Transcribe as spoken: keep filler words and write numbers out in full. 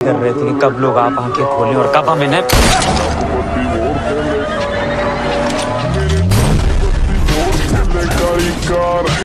कर रहे थे कि कब लोग आप आंखें खोलें और कब हम इन्हें